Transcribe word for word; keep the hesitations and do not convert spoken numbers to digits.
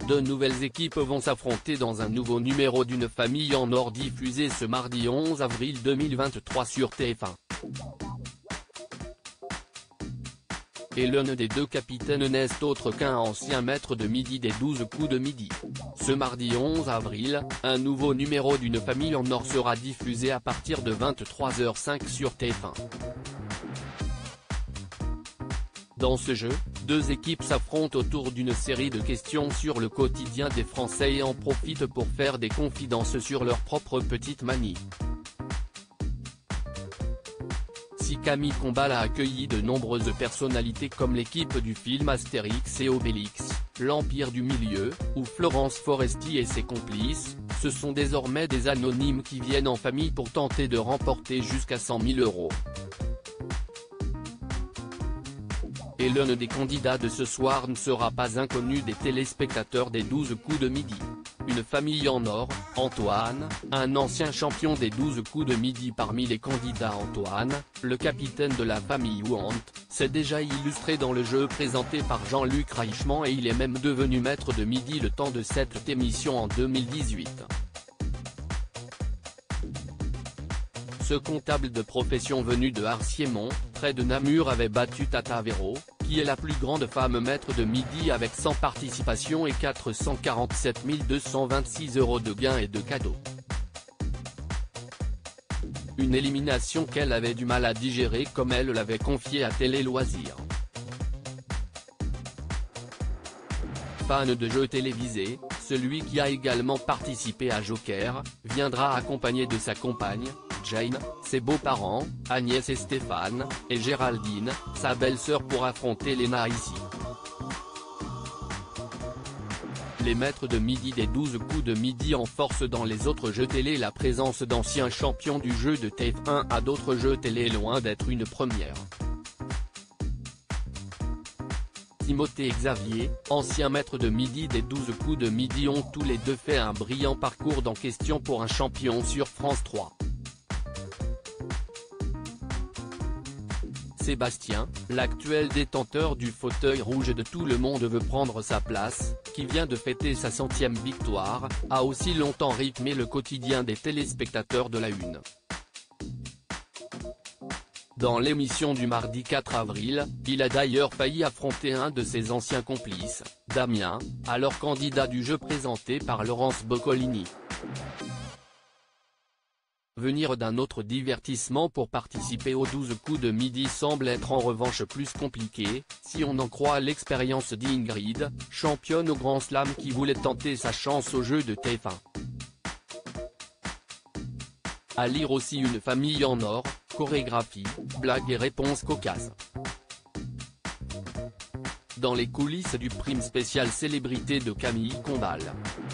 Deux nouvelles équipes vont s'affronter dans un nouveau numéro d'une famille en or diffusé ce mardi onze avril deux mille vingt-trois sur T F un. Et l'un des deux capitaines n'est autre qu'un ancien maître de midi des douze coups de midi. Ce mardi onze avril, un nouveau numéro d'une famille en or sera diffusé à partir de vingt-trois heures cinq sur T F un. Dans ce jeu, deux équipes s'affrontent autour d'une série de questions sur le quotidien des Français et en profitent pour faire des confidences sur leurs propres petites manies. Si Camille Combal a accueilli de nombreuses personnalités comme l'équipe du film Astérix et Obélix, l'Empire du Milieu, ou Florence Foresti et ses complices, ce sont désormais des anonymes qui viennent en famille pour tenter de remporter jusqu'à cent mille euros. Et l'un des candidats de ce soir ne sera pas inconnu des téléspectateurs des douze coups de midi. Une famille en or, Antoine, un ancien champion des douze coups de midi. Parmi les candidats, Antoine, le capitaine de la famille Ouante, s'est déjà illustré dans le jeu présenté par Jean-Luc Reichmann et il est même devenu maître de midi le temps de cette émission en deux mille dix-huit. Ce comptable de profession venu de Arciémont, près de Namur, avait battu Tata Véro, qui est la plus grande femme maître de midi avec cent participations et quatre cent quarante-sept mille deux cent vingt-six euros de gains et de cadeaux. Une élimination qu'elle avait du mal à digérer comme elle l'avait confié à Télé Loisirs. Fan de jeux télévisés, celui qui a également participé à Joker, viendra accompagné de sa compagne, Jane, ses beaux-parents, Agnès et Stéphane, et Géraldine, sa belle-sœur pour affronter Léna ici. Les maîtres de midi des douze coups de midi en force dans les autres jeux télé. La présence d'anciens champions du jeu de T F un à d'autres jeux télé est loin d'être une première. Timothée et Xavier, anciens maîtres de midi des douze coups de midi, ont tous les deux fait un brillant parcours dans Question pour un champion sur France trois. Sébastien, l'actuel détenteur du fauteuil rouge de Tout le monde veut prendre sa place, qui vient de fêter sa centième victoire, a aussi longtemps rythmé le quotidien des téléspectateurs de la Une. Dans l'émission du mardi quatre avril, il a d'ailleurs failli affronter un de ses anciens complices, Damien, alors candidat du jeu présenté par Laurence Boccolini. Venir d'un autre divertissement pour participer aux douze coups de midi semble être en revanche plus compliqué, si on en croit l'expérience d'Ingrid, championne au Grand Slam qui voulait tenter sa chance au jeu de T F un. À lire aussi Une famille en or, chorégraphie, blagues et réponses cocasses. Dans les coulisses du prime spécial célébrité de Camille Combal.